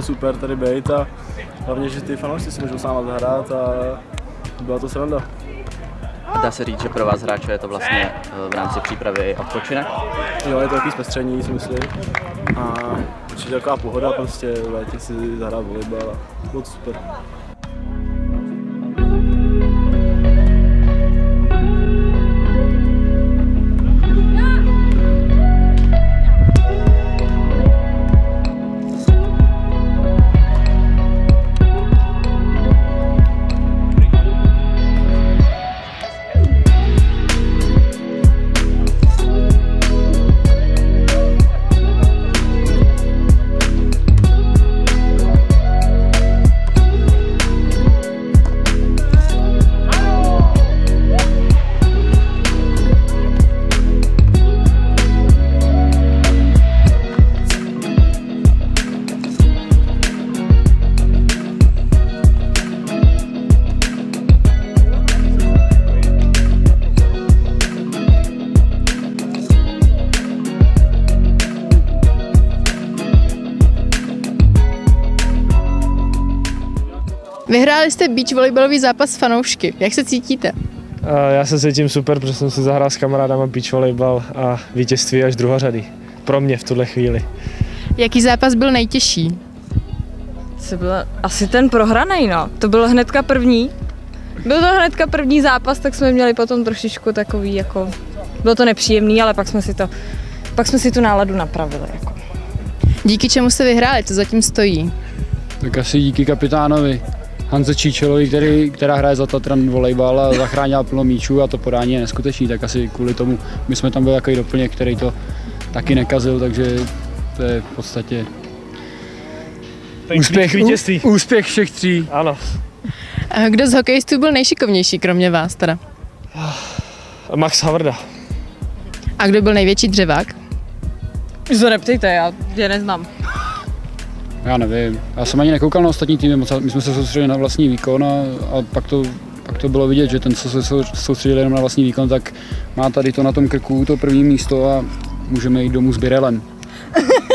to super tady být a hlavně, že ty fanoušci si můžou s náma zahrát a byla to sranda. Dá se říct, že pro vás hráče je to vlastně v rámci přípravy odpočinek? Jo, je to takový zpestření, si myslím. A určitě taková pohoda, prostě v létě si zahrát volejbal a bylo to super. Vyhráli jste beach volejbalový zápas s fanoušky. Jak se cítíte? Já se cítím super, protože jsem si zahrál s kamarádama beach volejbal a vítězství až druhořady. Pro mě v tuhle chvíli. Jaký zápas byl nejtěžší? To byl asi ten prohranej, no. To byl hnedka první. Byl to hnedka první zápas, tak jsme měli potom trošičku takový, jako... Bylo to nepříjemný, ale pak jsme si tu náladu napravili, jako. Díky čemu jste vyhráli? Co zatím stojí? Tak asi díky kapitánovi Hanze Číčelovi, která hraje za Tatran volejbal a zachránila plno míčů a to podání je neskutečný, tak asi kvůli tomu my jsme tam byli takový doplněk, který to taky nekazil, takže to je v podstatě úspěch všech tří. Ano. Kdo z hokejistů byl nejšikovnější, kromě vás teda? Max Havrda. A kdo byl největší dřevák? Už se neptejte, já je neznám. Já nevím, já jsem ani nekoukal na ostatní týmy, my jsme se soustředili na vlastní výkon a pak to bylo vidět, že ten, co se soustředil jenom na vlastní výkon, tak má tady to na tom krku, to první místo a můžeme jít domů s birelem.